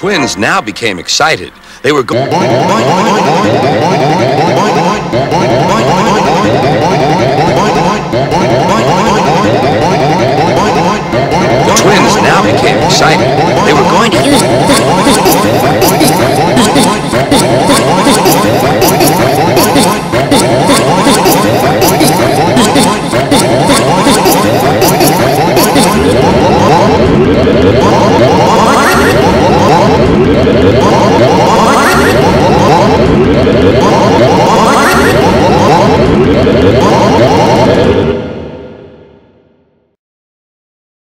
twins now became excited. They were going... The twins now became excited. They were going to use...